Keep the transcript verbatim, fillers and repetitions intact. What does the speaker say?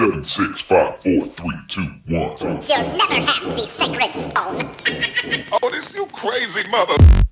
seven, six, five, four, three, two, one. You'll never have the sacred stone. Oh, this you crazy mother...